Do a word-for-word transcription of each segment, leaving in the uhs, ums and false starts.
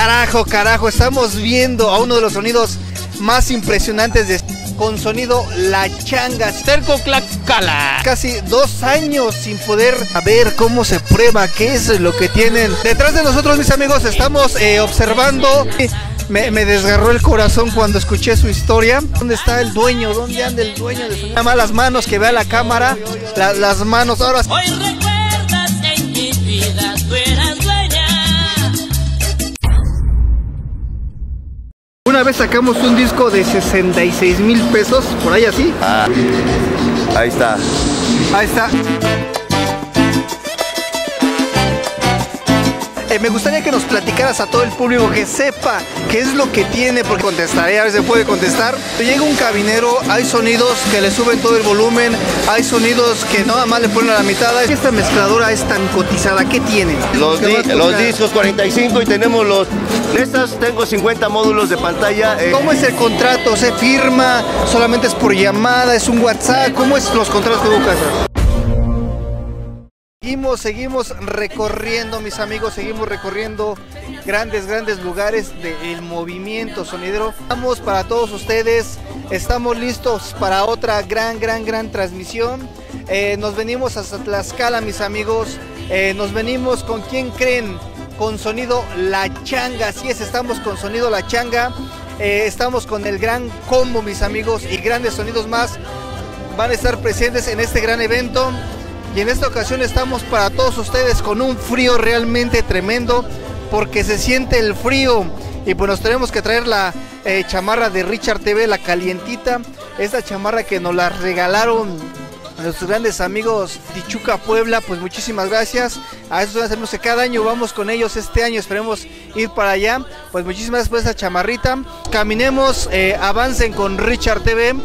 Carajo, carajo, estamos viendo a uno de los sonidos más impresionantes de, con sonido La Changa. Terco Tlaxcala. Casi dos años sin poder ver cómo se prueba, qué es lo que tienen. Detrás de nosotros, mis amigos, estamos eh, observando. Me, me desgarró el corazón cuando escuché su historia. ¿Dónde está el dueño? ¿Dónde anda el dueño de su... Nada más las manos, que vea la cámara. La, las manos, ahora... Hoy recuerdas en mi vida tú eras dueña. Una vez sacamos un disco de sesenta y seis mil pesos, por ahí así. Ah, ahí está. Ahí está. Eh, me gustaría que nos platicaras a todo el público, que sepa qué es lo que tiene, porque contestaré, a ver si puede contestar. Llega un cabinero, hay sonidos que le suben todo el volumen, hay sonidos que nada más le ponen a la mitad. Esta mezcladora es tan cotizada, ¿qué tiene? Los, di los discos cuarenta y cinco y tenemos los... Estas tengo cincuenta módulos de pantalla. Eh. ¿Cómo es el contrato? ¿Se firma? ¿Solamente es por llamada? ¿Es un WhatsApp? ¿Cómo es los contratos que buscas? Seguimos, seguimos recorriendo, mis amigos, seguimos recorriendo grandes, grandes lugares del movimiento sonidero. Estamos para todos ustedes, estamos listos para otra gran, gran, gran transmisión. Eh, nos venimos hasta Tlaxcala, mis amigos, eh, nos venimos con ¿quién creen? Con sonido La Changa, así es, estamos con sonido La Changa, eh, estamos con el gran combo, mis amigos, y grandes sonidos más van a estar presentes en este gran evento. Y en esta ocasión estamos para todos ustedes con un frío realmente tremendo, porque se siente el frío y pues nos tenemos que traer la eh, chamarra de Richard T V, la calientita, esta chamarra que nos la regalaron nuestros grandes amigos Tichuca Puebla. Pues muchísimas gracias a esos amigos que cada año vamos con ellos. Este año esperemos ir para allá, pues muchísimas gracias por esa chamarrita. Caminemos, eh, avancen con Richard T V.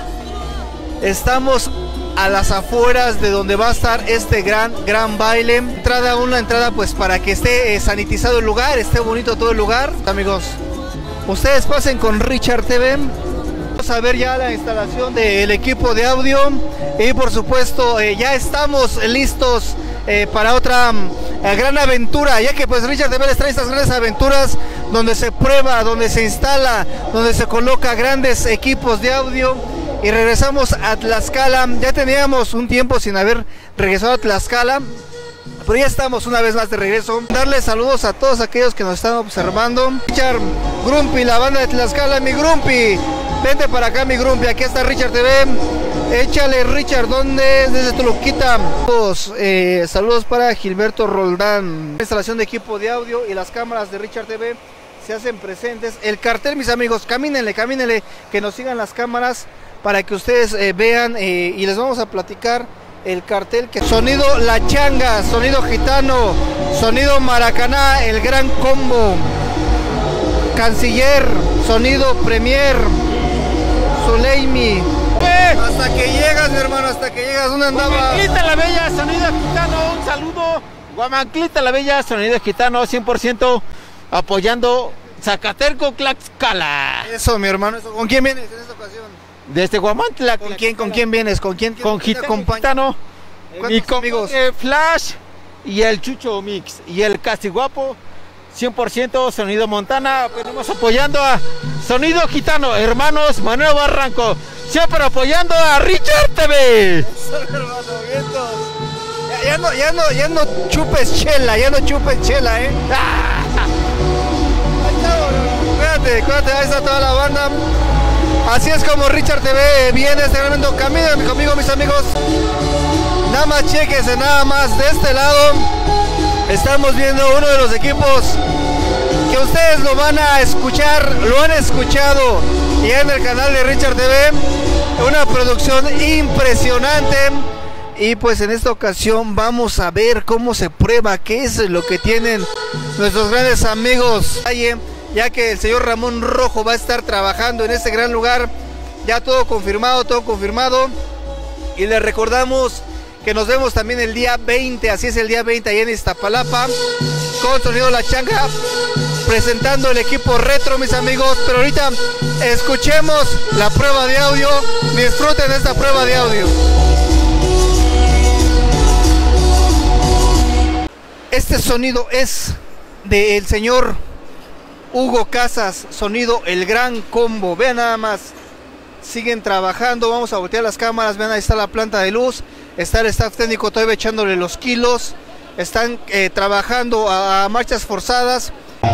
Estamos a las afueras de donde va a estar este gran, gran baile. Entrada, una entrada pues para que esté eh, sanitizado el lugar, esté bonito todo el lugar. Amigos, ustedes pasen con Richard T V. Vamos a ver ya la instalación del equipo de audio. Y por supuesto eh, ya estamos listos eh, para otra eh, gran aventura. Ya que pues Richard T V les trae estas grandes aventuras donde se prueba, donde se instala, donde se coloca grandes equipos de audio. Y regresamos a Tlaxcala. Ya teníamos un tiempo sin haber regresado a Tlaxcala, pero ya estamos una vez más de regreso. Darles saludos a todos aquellos que nos están observando. Richard Grumpy, la banda de Tlaxcala, mi Grumpy. Vente para acá, mi Grumpy. Aquí está Richard T V. Échale, Richard, ¿dónde es? Desde Toluquita. Eh, saludos para Gilberto Roldán. Instalación de equipo de audio y las cámaras de Richard T V se hacen presentes. El cartel, mis amigos, camínenle, camínenle, que nos sigan las cámaras para que ustedes eh, vean eh, y les vamos a platicar el cartel. Que sonido La Changa, sonido gitano, sonido Maracaná, el gran combo, Canciller, sonido Premier, Zuleimi. ¡Eh! Hasta que llegas, mi hermano, hasta que llegas. ¿Dónde andaba? Guamanclita la Bella, sonido gitano, un saludo. Guamanclita la Bella, sonido gitano, cien por ciento apoyando Zacaterco Tlaxcala. Eso, mi hermano, eso. ¿Con quién vienes en esta ocasión? Desde Guamantla. ¿Con quién, con quién vienes? ¿Con quién? Con Gitano, mi amigos Flash y el Chucho Mix y el Castiguapo, cien por ciento sonido Montana. Venimos apoyando a sonido gitano, hermanos Manuel Barranco, siempre apoyando a Richard T V. Eso, hermano, vientos. Ya, ya no, ya no, ya no chupes chela, ya no chupes chela, eh. Ahí está, cuídate, cuídate, ahí está toda la banda. Así es como Richard T V viene este gran evento. Caminen conmigo, mis amigos. Nada más chequense, nada más de este lado. Estamos viendo uno de los equipos que ustedes lo van a escuchar, lo han escuchado ya en el canal de Richard T V. Una producción impresionante. Y pues en esta ocasión vamos a ver cómo se prueba, qué es lo que tienen nuestros grandes amigos. Ya que el señor Ramón Rojo va a estar trabajando en este gran lugar. Ya todo confirmado, todo confirmado. Y les recordamos que nos vemos también el día veinte, así es, el día veinte allá en Iztapalapa, con sonido La Changa, presentando el equipo retro, mis amigos. Pero ahorita escuchemos la prueba de audio, disfruten de esta prueba de audio. Este sonido es del señor Hugo Casas, sonido El Gran Combo. Vean nada más, siguen trabajando. Vamos a voltear las cámaras. Vean, ahí está la planta de luz, está el staff técnico todavía echándole los kilos. Están eh, trabajando a, a marchas forzadas.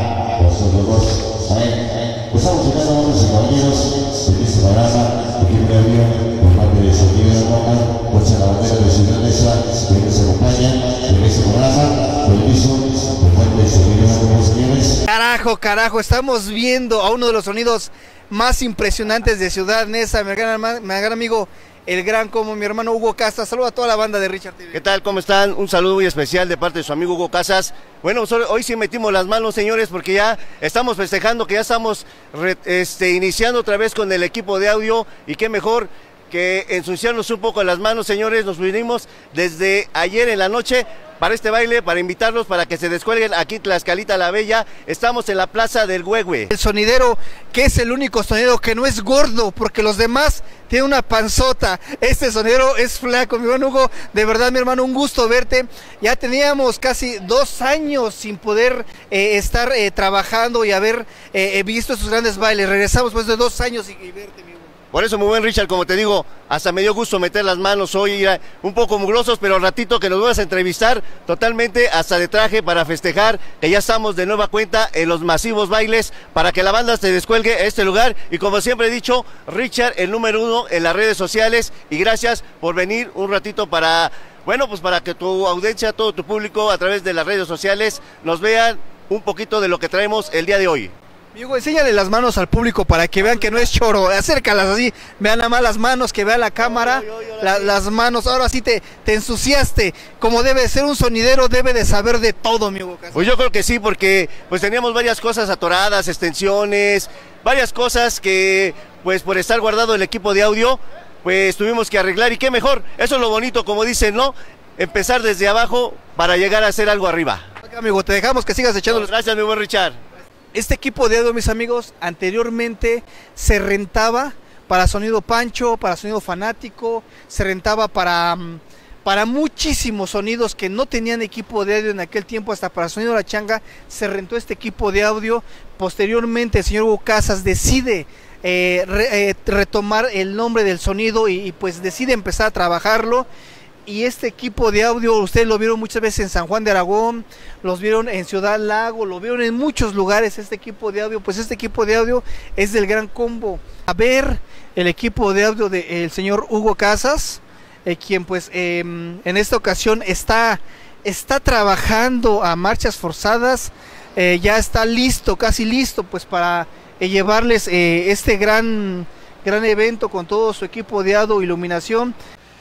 Estamos llegando a los compañeros de este programa, equipo de audio, por parte de Sonido de Roca, Fuerza la Bandera de Ciudad Neza, que nos acompaña en este programa, permiso, por parte de Sonido de Roca, señores. Carajo, carajo, estamos viendo a uno de los sonidos más impresionantes de Ciudad Neza, mi gran, mi gran amigo, El Gran Combo, mi hermano Hugo Casas. Saluda a toda la banda de Richard T V. ¿Qué tal? ¿Cómo están? Un saludo muy especial de parte de su amigo Hugo Casas. Bueno, hoy sí metimos las manos, señores, porque ya estamos festejando, que ya estamos re, este, iniciando otra vez con el equipo de audio, y qué mejor que ensuciarnos un poco las manos, señores. Nos vinimos desde ayer en la noche para este baile, para invitarlos para que se descuelguen aquí en Tlaxcalita la Bella. Estamos en la Plaza del Huehue. El sonidero, que es el único sonidero que no es gordo, porque los demás tienen una panzota. Este sonidero es flaco, mi hermano Hugo. De verdad, mi hermano, un gusto verte. Ya teníamos casi dos años sin poder eh, estar eh, trabajando y haber eh, visto esos grandes bailes. Regresamos después de dos años y, y verte, mi hermano. Por eso, muy buen Richard, como te digo, hasta me dio gusto meter las manos hoy, un poco mugrosos, pero al ratito que nos vas a entrevistar totalmente hasta de traje para festejar que ya estamos de nueva cuenta en los masivos bailes, para que la banda se descuelgue a este lugar. Y como siempre he dicho, Richard, el número uno en las redes sociales, y gracias por venir un ratito para, bueno, pues para que tu audiencia, todo tu público a través de las redes sociales nos vean un poquito de lo que traemos el día de hoy. Amigo, enséñale las manos al público para que vean que no es choro. Acércalas así, vean nada más las manos, que vean la cámara, yo, yo, yo, la, las manos. Ahora sí te, te ensuciaste. Como debe ser un sonidero, debe de saber de todo, amigo. Pues yo creo que sí, porque pues teníamos varias cosas atoradas, extensiones, varias cosas que pues por estar guardado el equipo de audio, pues tuvimos que arreglar. Y qué mejor, eso es lo bonito, como dicen, ¿no? Empezar desde abajo para llegar a hacer algo arriba. Amigo, te dejamos que sigas echando. Gracias, mi buen Richard. Este equipo de audio, mis amigos, anteriormente se rentaba para Sonido Pancho, para Sonido Fanático, se rentaba para, para muchísimos sonidos que no tenían equipo de audio en aquel tiempo. Hasta para Sonido La Changa se rentó este equipo de audio. Posteriormente el señor Hugo Casas decide eh, re, eh, retomar el nombre del sonido y, y pues decide empezar a trabajarlo. Y este equipo de audio, ustedes lo vieron muchas veces en San Juan de Aragón, los vieron en Ciudad Lago, lo vieron en muchos lugares. Este equipo de audio, pues este equipo de audio es del Gran Combo. A ver el equipo de audio del señor Hugo Casas, eh, quien pues eh, en esta ocasión está, está trabajando a marchas forzadas. Eh, ya está listo, casi listo, pues para eh, llevarles eh, este gran, gran evento con todo su equipo de audio, iluminación.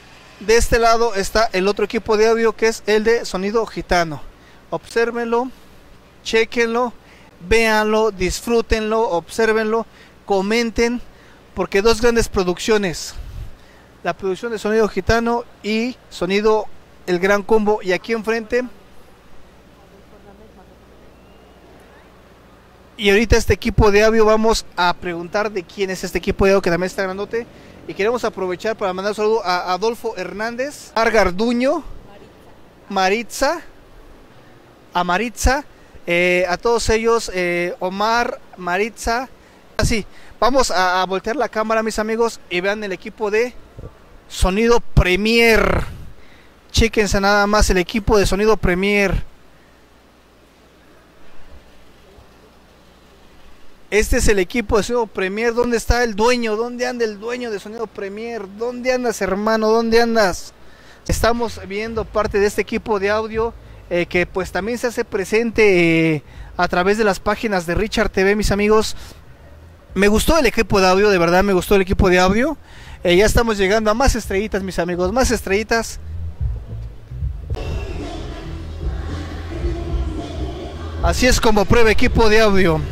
De este lado está el otro equipo de audio, que es el de Sonido Gitano. Obsérvenlo, chequenlo, véanlo, disfrútenlo, obsérvenlo, comenten, porque dos grandes producciones, la producción de Sonido Gitano y Sonido El Gran Combo. Y aquí enfrente, y ahorita este equipo de audio, vamos a preguntar de quién es este equipo de audio, que también está grandote. Y queremos aprovechar para mandar un saludo a Adolfo Hernández, a Garduño, Maritza, a Maritza, eh, a todos ellos, eh, Omar, Maritza. Así, vamos a, a voltear la cámara, mis amigos, y vean el equipo de Sonido Premier. Chéquense nada más el equipo de Sonido Premier. Este es el equipo de Sonido Premier. ¿Dónde está el dueño? ¿Dónde anda el dueño de Sonido Premier? ¿Dónde andas, hermano? ¿Dónde andas? Estamos viendo parte de este equipo de audio eh, que pues también se hace presente eh, a través de las páginas de Richard T V, mis amigos. Me gustó el equipo de audio, de verdad me gustó el equipo de audio. Eh, ya estamos llegando a más estrellitas, mis amigos, más estrellitas. Así es como prueba equipo de audio.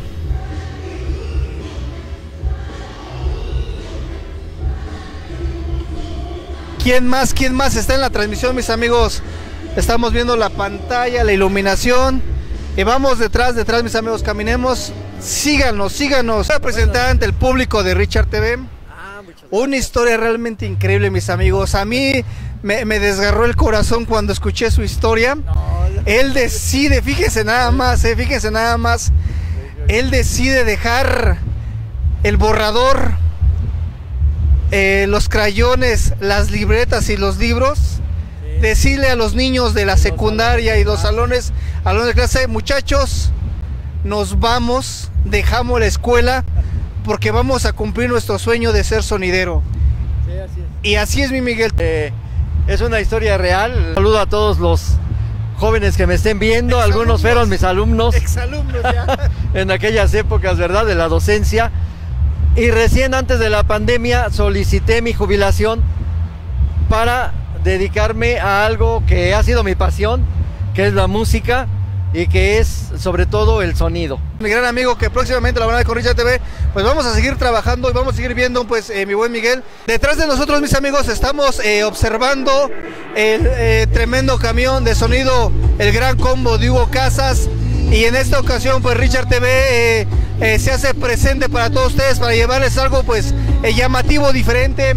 ¿Quién más? ¿Quién más está en la transmisión, mis amigos? Estamos viendo la pantalla, la iluminación. Y vamos detrás, detrás, mis amigos, caminemos. Síganos, síganos. Voy a presentar ante el público de Richard T V una historia realmente increíble, mis amigos. A mí me, me desgarró el corazón cuando escuché su historia. Él decide, fíjense nada más, eh, fíjense nada más. él decide dejar el borrador, eh, los crayones, las libretas y los libros, sí. Decirle a los niños de la secundaria y los salones, salones de clase, muchachos, nos vamos, dejamos la escuela porque vamos a cumplir nuestro sueño de ser sonidero. Sí, así es. Y así es, mi Miguel. Eh, es una historia real. Saludo a todos los jóvenes que me estén viendo. Exalumnos. Algunos fueron mis alumnos. Exalumnos ya. En aquellas épocas, ¿verdad? De la docencia. Y recién antes de la pandemia solicité mi jubilación para dedicarme a algo que ha sido mi pasión, que es la música y que es sobre todo el sonido. Mi gran amigo que próximamente la van a ver con Richard T V, pues vamos a seguir trabajando y vamos a seguir viendo, pues eh, mi buen Miguel. Detrás de nosotros, mis amigos, estamos eh, observando el eh, tremendo camión de sonido, el gran combo de Hugo Casas, y en esta ocasión pues Richard T V eh, eh, se hace presente para todos ustedes para llevarles algo pues eh, llamativo, diferente.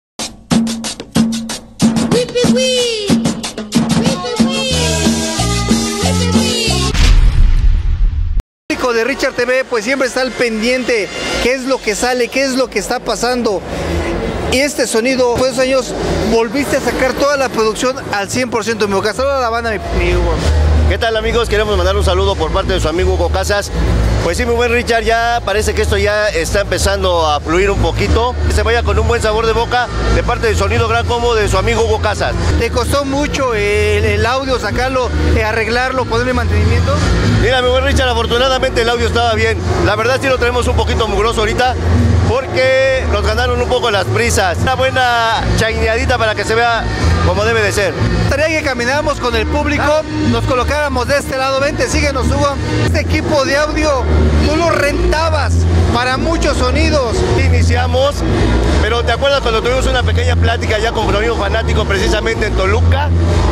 De Richard T V pues siempre está al pendiente qué es lo que sale, qué es lo que está pasando, y este sonido, pues años volviste a sacar toda la producción al cien por ciento. Me saluda a la banda, mi, mi Hugo. ¿Qué tal, amigos? Queremos mandar un saludo por parte de su amigo Hugo Casas. Pues sí, mi buen Richard, ya parece que esto ya está empezando a fluir un poquito. Que se vaya con un buen sabor de boca de parte del sonido gran combo de su amigo Hugo Casas. ¿Te costó mucho el, el audio, sacarlo, eh, arreglarlo, ponerle mantenimiento? Mira, mi buen Richard, afortunadamente el audio estaba bien. La verdad sí lo tenemos un poquito mugroso ahorita, porque nos ganaron un poco las prisas. Una buena chaineadita para que se vea como debe de ser. Estaría que camináramos con el público, ah. nos colocáramos de este lado. Vente, síguenos, Hugo. Este equipo de audio, tú lo rentabas para muchos sonidos. Iniciamos, pero ¿te acuerdas cuando tuvimos una pequeña plática ya con Florido Fanático precisamente en Toluca?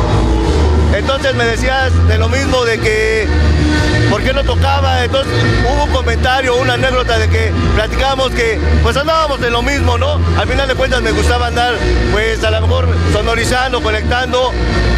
Entonces me decías de lo mismo, de que ¿por qué no tocaba? Entonces hubo un comentario, una anécdota de que platicábamos que pues andábamos de lo mismo, ¿no? Al final de cuentas me gustaba andar pues a lo mejor sonorizando, conectando,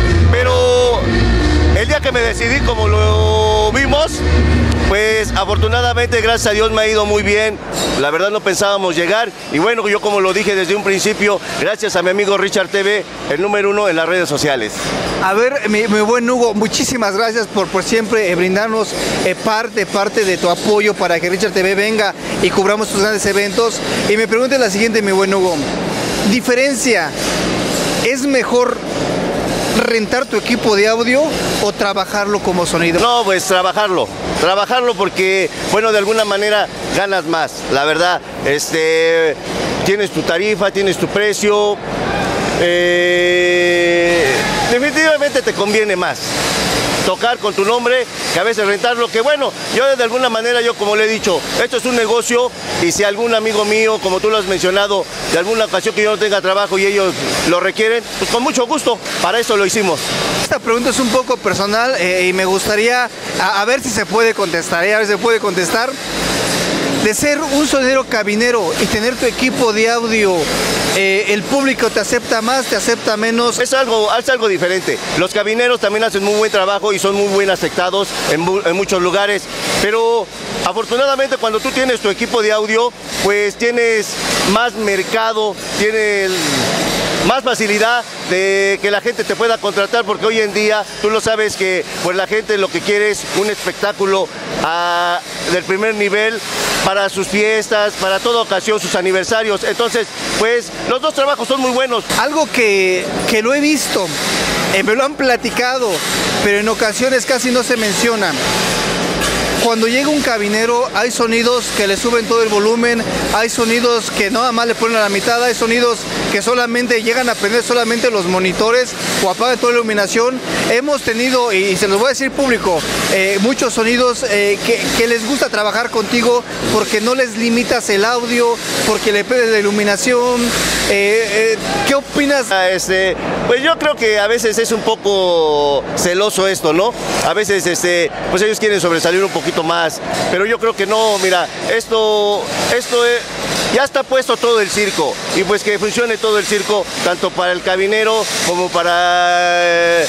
pero el día que me decidí, como lo vimos, pues afortunadamente, gracias a Dios, me ha ido muy bien. La verdad no pensábamos llegar, y bueno, yo como lo dije desde un principio, gracias a mi amigo Richard T V, el número uno en las redes sociales. A ver, mi, mi buen Hugo, muchísimas gracias por, por siempre eh, brindarnos eh, parte, parte de tu apoyo para que Richard T V venga y cubramos tus grandes eventos. Y me pregunto la siguiente, mi buen Hugo, diferencia, ¿es mejor rentar tu equipo de audio o trabajarlo como sonido? No, pues trabajarlo, trabajarlo porque, bueno, de alguna manera ganas más, la verdad. Este, tienes tu tarifa, tienes tu precio, eh, definitivamente te conviene más tocar con tu nombre que a veces rentarlo, que bueno, yo de alguna manera, yo como le he dicho, esto es un negocio, y si algún amigo mío, como tú lo has mencionado, de alguna ocasión que yo no tenga trabajo y ellos lo requieren, pues con mucho gusto, para eso lo hicimos. Esta pregunta es un poco personal eh, y me gustaría a, a ver si se puede contestar, eh, a ver si se puede contestar. De ser un sonidero cabinero y tener tu equipo de audio, eh, ¿el público te acepta más, te acepta menos? Es algo, es algo diferente. Los cabineros también hacen muy buen trabajo y son muy bien aceptados en, en muchos lugares, pero afortunadamente cuando tú tienes tu equipo de audio, pues tienes más mercado, tienes más facilidad de que la gente te pueda contratar, porque hoy en día tú lo sabes que pues la gente lo que quiere es un espectáculo a, del primer nivel para sus fiestas, para toda ocasión, sus aniversarios. Entonces, pues los dos trabajos son muy buenos. Algo que, que lo he visto, eh, me lo han platicado, pero en ocasiones casi no se menciona. Cuando llega un cabinero hay sonidos que le suben todo el volumen, hay sonidos que nada más le ponen a la mitad, hay sonidos que solamente llegan a prender solamente los monitores o apagan toda la iluminación. Hemos tenido, y se los voy a decir público, eh, muchos sonidos eh, que, que les gusta trabajar contigo porque no les limitas el audio, porque le pedes la iluminación. Eh, eh, ¿Qué opinas? Este, pues yo creo que a veces es un poco celoso esto, ¿no? A veces este, pues ellos quieren sobresalir un poquito más, pero yo creo que no. Mira, esto, esto es, ya está puesto todo el circo, y pues que funcione todo el circo, tanto para el cabinero como para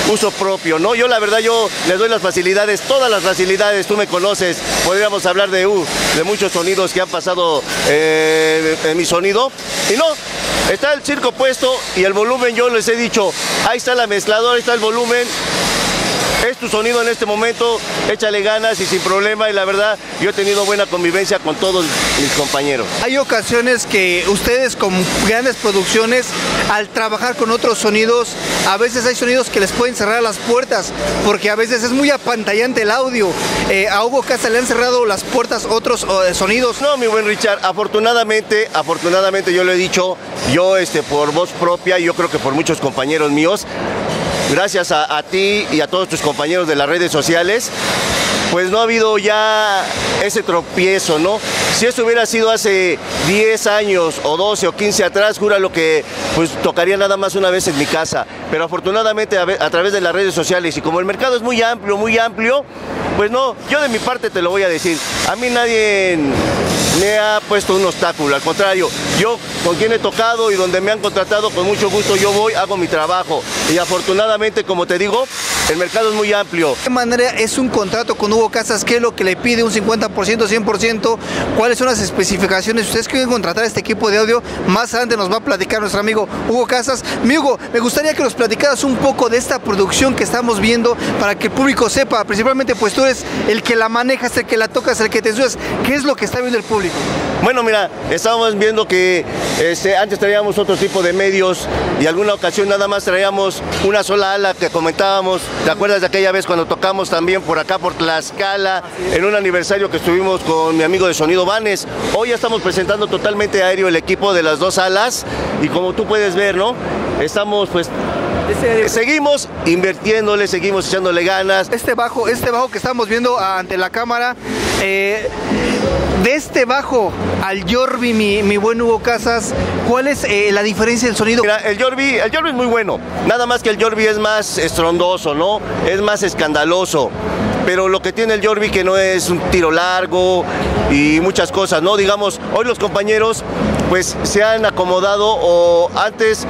uso propio, ¿no? Yo la verdad, yo les doy las facilidades, todas las facilidades, tú me conoces, podríamos hablar de, uh, de muchos sonidos que han pasado eh, en mi sonido, y no, está el circo puesto y el volumen, yo les he dicho, ahí está la mezcladora, ahí está el volumen, es tu sonido en este momento, échale ganas y sin problema, y la verdad, yo he tenido buena convivencia con todos mis compañeros. Hay ocasiones que ustedes con grandes producciones, al trabajar con otros sonidos, a veces hay sonidos que les pueden cerrar las puertas, porque a veces es muy apantallante el audio. Eh, a Hugo Casas le han cerrado las puertas otros eh, sonidos. No, mi buen Richard, afortunadamente, afortunadamente yo lo he dicho, yo este, por voz propia, yo creo que por muchos compañeros míos, gracias a, a ti y a todos tus compañeros de las redes sociales, pues no ha habido ya ese tropiezo, ¿no? Si eso hubiera sido hace diez años o doce o quince atrás, júralo que pues tocaría nada más una vez en mi casa. Pero afortunadamente a, a través de las redes sociales, y como el mercado es muy amplio, muy amplio, pues no, yo de mi parte te lo voy a decir, a mí nadie me ha puesto un obstáculo, al contrario, yo con quien he tocado y donde me han contratado, con mucho gusto yo voy, hago mi trabajo, y afortunadamente, como te digo, el mercado es muy amplio. ¿De qué manera es un contrato con Hugo Casas? ¿Qué es lo que le pide? ¿Un cincuenta por ciento, cien por ciento? ¿Cuáles son las especificaciones? Ustedes quieren contratar este equipo de audio, más adelante nos va a platicar nuestro amigo Hugo Casas. Mi Hugo, me gustaría que nos platicaras un poco de esta producción que estamos viendo, para que el público sepa, principalmente pues tú eres el que la manejas, el que la tocas, el que te subes, ¿qué es lo que está viendo el público? Bueno, mira, estábamos viendo que este, antes traíamos otro tipo de medios y alguna ocasión nada más traíamos una sola ala que comentábamos. ¿Te acuerdas de aquella vez cuando tocamos también por acá, por Tlaxcala, en un aniversario que estuvimos con mi amigo de Sonido Vanes? Hoy ya estamos presentando totalmente aéreo el equipo de las dos alas, y como tú puedes ver, ¿no? Estamos pues... Seguimos invirtiéndole, seguimos echándole ganas. Este bajo, este bajo que estamos viendo ante la cámara, eh, de este bajo al Yorbi, mi, mi buen Hugo Casas, ¿cuál es eh, la diferencia del sonido? Mira, el Yorbi, el Yorbi es muy bueno, nada más que el Yorbi es más estrondoso, ¿no? Es más escandaloso. Pero lo que tiene el Yorbi que no es un tiro largo y muchas cosas, ¿no? Digamos, hoy los compañeros pues se han acomodado, o antes...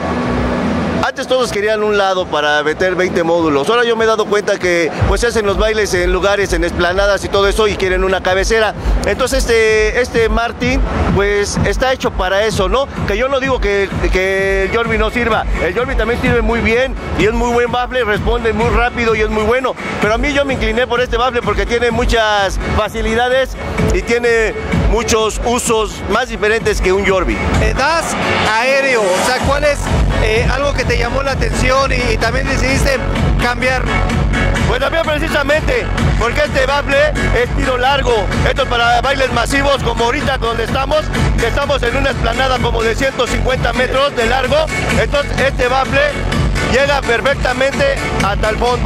Antes todos querían un lado para meter veinte módulos. Ahora yo me he dado cuenta que pues se hacen los bailes en lugares, en esplanadas y todo eso, y quieren una cabecera. Entonces este, este Martin pues está hecho para eso, ¿no? Que yo no digo que, que el Yorbi no sirva. El Yorbi también sirve muy bien y es muy buen bafle, responde muy rápido y es muy bueno. Pero a mí yo me incliné por este bafle porque tiene muchas facilidades y tiene muchos usos más diferentes que un Yorbi. Eh, das aéreo, o sea, ¿cuál es eh, algo que te llamó la atención y, y también decidiste cambiar? Pues también precisamente porque este bafle es tiro largo. Esto es para bailes masivos como ahorita donde estamos, que estamos en una explanada como de ciento cincuenta metros de largo. Entonces este bafle llega perfectamente hasta el fondo.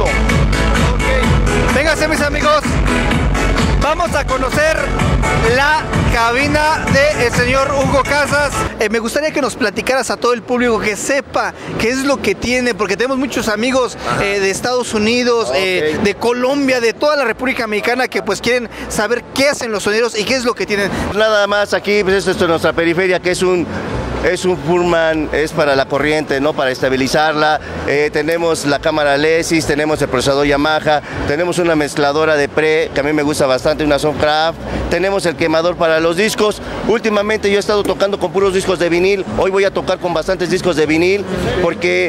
Okay. Vénganse mis amigos, vamos a conocer la cabina del señor Hugo Casas. Eh, me gustaría que nos platicaras a todo el público, que sepa qué es lo que tiene, porque tenemos muchos amigos eh, de Estados Unidos, okay. eh, de Colombia, de toda la República Mexicana, que pues quieren saber qué hacen los sonideros y qué es lo que tienen. Nada más aquí, pues esto es nuestra periferia, que es un... Es un Furman, es para la corriente, ¿no? Para estabilizarla. Eh, tenemos la cámara Lesis, tenemos el procesador Yamaha, tenemos una mezcladora de pre, que a mí me gusta bastante, una Soundcraft. Tenemos el quemador para los discos. Últimamente yo he estado tocando con puros discos de vinil. Hoy voy a tocar con bastantes discos de vinil, porque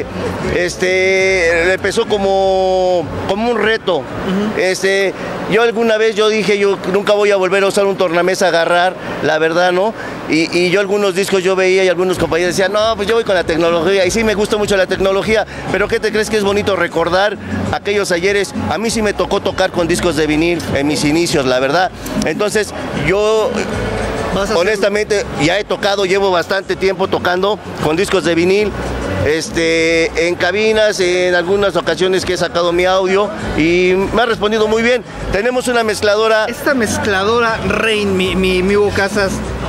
este, empezó como, como un reto. Uh-huh. este, yo alguna vez yo dije, yo nunca voy a volver a usar un tornamesa a agarrar, la verdad, ¿no? Y, y yo algunos discos yo veía y algunos compañeros decían, no, pues yo voy con la tecnología, y sí me gusta mucho la tecnología, pero ¿qué te crees que es bonito recordar aquellos ayeres? A mí sí me tocó tocar con discos de vinil en mis inicios, la verdad. Entonces yo honestamente ya he tocado, llevo bastante tiempo tocando con discos de vinil. Este, en cabinas, en algunas ocasiones que he sacado mi audio y me ha respondido muy bien. Tenemos una mezcladora. Esta mezcladora Rain, mi, mi, mi Hugo Casas,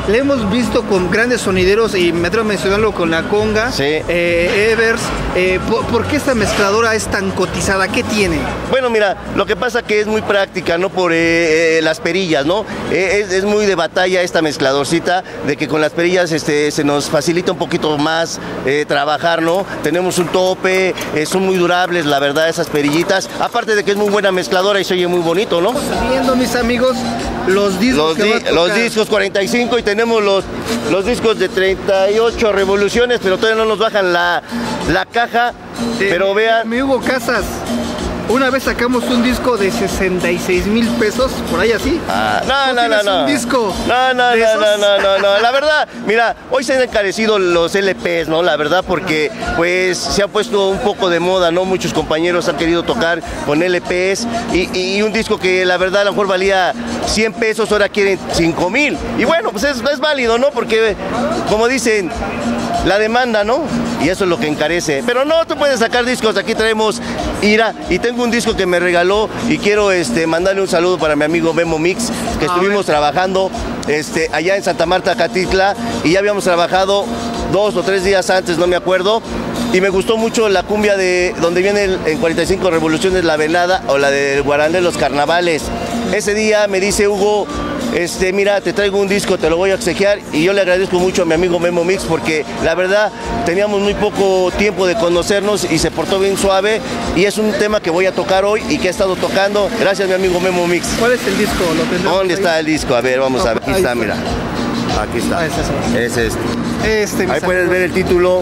le hemos visto con grandes sonideros y me atrevo a mencionarlo con la Conga, sí. eh, Evers. Eh, ¿por, ¿Por qué esta mezcladora es tan cotizada? ¿Qué tiene? Bueno, mira, lo que pasa que es muy práctica, ¿no? Por eh, eh, las perillas, ¿no? Eh, es, es muy de batalla esta mezcladorcita, de que con las perillas este, se nos facilita un poquito más eh, trabajar, ¿no? Tenemos un tope, eh, son muy durables, la verdad, esas perillitas. Aparte de que es muy buena mezcladora y se oye muy bonito, ¿no? Estamos viendo, mis amigos, los discos. Los, que di va a tocar. los discos cuarenta y cinco y tenemos los, los discos de treinta y ocho revoluciones, pero todavía no nos bajan la, la caja, Sí, pero vean. Mi Hugo Casas, una vez sacamos un disco de sesenta y seis mil pesos, por ahí así. Ah, no, ¿Tú no, no, tienes no. un disco No, no, de no, esos? no, no, no, no. La verdad, mira, hoy se han encarecido los L Pes, ¿no? La verdad, porque pues se ha puesto un poco de moda, ¿no? Muchos compañeros han querido tocar con L Pes y, y un disco que la verdad a lo mejor valía cien pesos, ahora quieren cinco mil. Y bueno, pues es, es válido, ¿no? Porque, como dicen, la demanda, ¿no? Y eso es lo que encarece. Pero no, tú puedes sacar discos. Aquí traemos Ira y tengo un disco que me regaló y quiero este, mandarle un saludo para mi amigo Memo Mix, que estuvimos trabajando este, allá en Santa Marta, Catitla, y ya habíamos trabajado dos o tres días antes, no me acuerdo. Y me gustó mucho la cumbia de donde viene el, en cuarenta y cinco revoluciones la velada o la del Guarán de los Carnavales. Ese día me dice Hugo, este, mira, te traigo un disco, te lo voy a obsequiar, y yo le agradezco mucho a mi amigo Memo Mix porque la verdad teníamos muy poco tiempo de conocernos y se portó bien suave, y es un tema que voy a tocar hoy y que he estado tocando. Gracias, mi amigo Memo Mix. ¿Cuál es el disco? ¿Lo tendremos ¿Dónde ahí? está el disco? A ver, vamos a ver. Aquí Ahí está, está. mira. Aquí está. Ah, ese es. Es este. Este, mis Ahí puedes amigos. ver el título.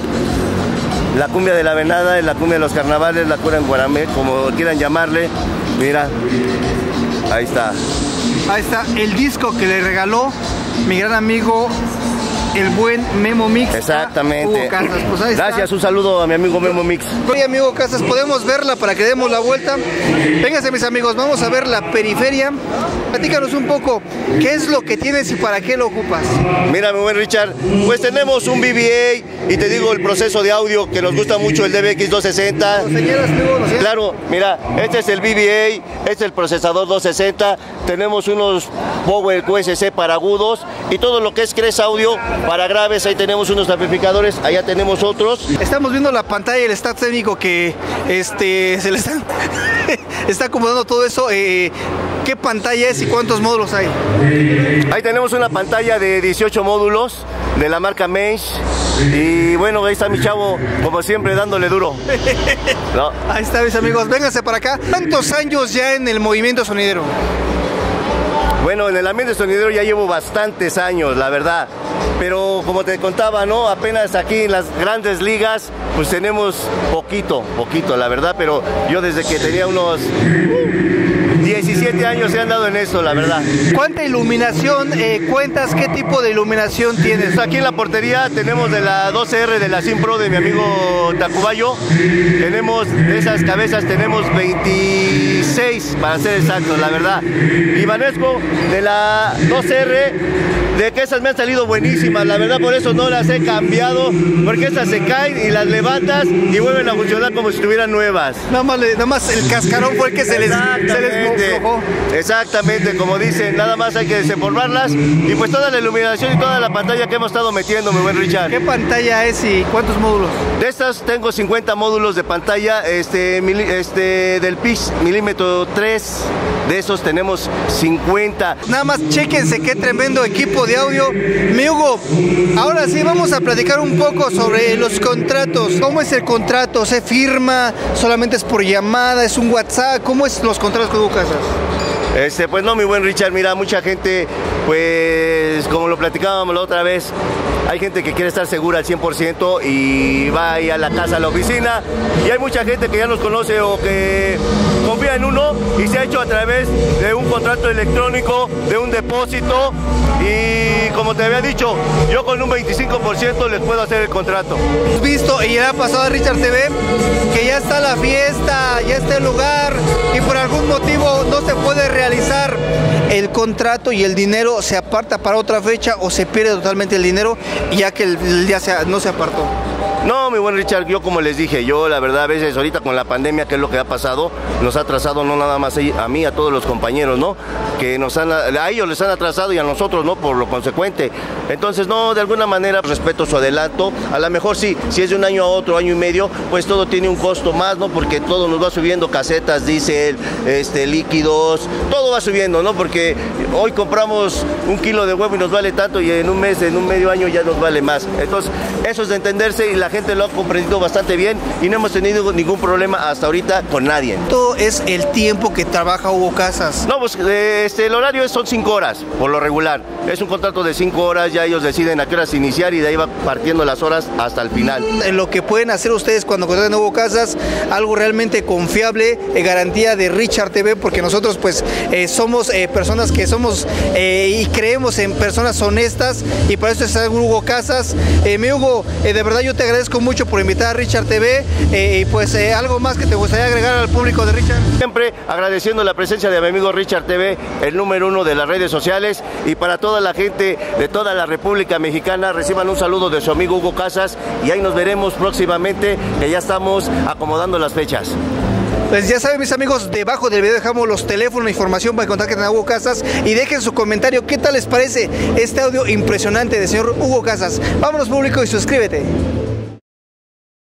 La cumbia de la venada, la cumbia de los carnavales, la cura en Guaramé, como quieran llamarle. Mira, ahí está. Ahí está el disco que le regaló mi gran amigo, el buen Memo Mix. Exactamente. Hugo Casas. Pues ahí está. Gracias, un saludo a mi amigo Memo Mix. Oye, amigo Casas, podemos verla para que demos la vuelta. Vénganse, mis amigos, vamos a ver la periferia. Platícanos un poco, ¿qué es lo que tienes y para qué lo ocupas? Mira, mi buen Richard, pues tenemos un B B A y te digo el proceso de audio que nos gusta mucho, el D B X doscientos sesenta. ¿Lo señalas, Hugo? ¿Lo señalas? Claro, mira, este es el B B A, este es el procesador doscientos sesenta, tenemos unos Power Q S C para agudos y todo lo que es Cres Audio para graves. Ahí tenemos unos amplificadores, allá tenemos otros. Estamos viendo la pantalla y el staff técnico que este, se le está, está acomodando todo eso. Eh, ¿Qué pantalla es y cuántos módulos hay? Ahí tenemos una pantalla de dieciocho módulos de la marca Mensch. Y bueno, ahí está mi chavo, como siempre, dándole duro. ¿No? Ahí está, mis amigos, vénganse para acá. ¿Cuántos años ya en el movimiento sonidero? Bueno, en el ambiente sonidero ya llevo bastantes años, la verdad. Pero como te contaba, ¿no? Apenas aquí en las grandes ligas, pues tenemos poquito, poquito, la verdad. Pero yo desde que tenía unos diecisiete años he andado en esto, la verdad. ¿Cuánta iluminación eh, cuentas? ¿Qué tipo de iluminación tienes? Aquí en la portería tenemos de la doce R de la Simpro de mi amigo Tacubayo. Tenemos de esas cabezas, tenemos veintiséis para ser exactos, la verdad. Y Vanesco de la doce R, de que esas me han salido buenísimas, la verdad, por eso no las he cambiado, porque esas se caen y las levantas y vuelven a funcionar como si estuvieran nuevas. Nada más, le- nada más el cascarón fue el que se les, se les Exactamente, aflojó. exactamente, como dicen, nada más hay que desempolvarlas y pues toda la iluminación y toda la pantalla que hemos estado metiendo, mi buen Richard. ¿Qué pantalla es y cuántos módulos? De estas tengo cincuenta módulos de pantalla, este, mili- este del P I X milímetro tres, de esos tenemos cincuenta. Nada más chéquense qué tremendo equipo de audio. Mi Hugo, ahora sí vamos a platicar un poco sobre los contratos. ¿Cómo es el contrato? ¿Se firma? ¿Solamente es por llamada? ¿Es un WhatsApp? ¿Cómo es los contratos con Hugo Casas? Este, pues no, mi buen Richard, mira, mucha gente, pues como lo platicábamos la otra vez, hay gente que quiere estar segura al cien por ciento y va ahí a la casa, a la oficina, y hay mucha gente que ya nos conoce o que confía en uno y se ha hecho a través de un contrato electrónico, de un depósito, y como te había dicho, yo con un veinticinco por ciento les puedo hacer el contrato. Hemos visto y ya ha pasado a Richard T V que ya está la fiesta, ya está el lugar y por algún motivo no se puede realizar el contrato y el dinero se aparta para otra fecha o se pierde totalmente el dinero ya que el, el día se- no se apartó. No, mi buen Richard, yo como les dije, yo la verdad a veces ahorita con la pandemia, que es lo que ha pasado, nos ha atrasado no nada más a mí, a todos los compañeros, ¿no? Que nos han, a ellos les han atrasado y a nosotros, ¿no? Por lo consecuente. Entonces, no, de alguna manera respeto su adelanto. A lo mejor sí, si es de un año a otro, año y medio, pues todo tiene un costo más, ¿no? Porque todo nos va subiendo, casetas, diésel, este, líquidos, todo va subiendo, ¿no? Porque hoy compramos un kilo de huevo y nos vale tanto y en un mes, en un medio año ya nos vale más. Entonces, eso es de entenderse y la gente lo ha comprendido bastante bien y no hemos tenido ningún problema hasta ahorita con nadie. ¿Todo es el tiempo que trabaja Hugo Casas? No, pues este, el horario son cinco horas, por lo regular. Es un contrato de cinco horas, ya ellos deciden a qué horas iniciar y de ahí va partiendo las horas hasta el final. Lo que pueden hacer ustedes cuando contraten a Hugo Casas, algo realmente confiable, eh, garantía de Richard T V, porque nosotros pues eh, somos eh, personas que somos eh, y creemos en personas honestas y para eso está Hugo Casas. Eh, mi Hugo, eh, de verdad yo te agradezco mucho por invitar a Richard T V eh, y pues eh, algo más que te gustaría agregar al público de Richard. Siempre agradeciendo la presencia de mi amigo Richard T V, el número uno de las redes sociales, y para toda la gente de toda la República Mexicana, reciban un saludo de su amigo Hugo Casas y ahí nos veremos próximamente, que ya estamos acomodando las fechas. Pues ya saben, mis amigos, debajo del video dejamos los teléfonos e información para que contacten a Hugo Casas y dejen su comentario. ¿Qué tal les parece este audio impresionante del señor Hugo Casas? Vámonos, público, y suscríbete.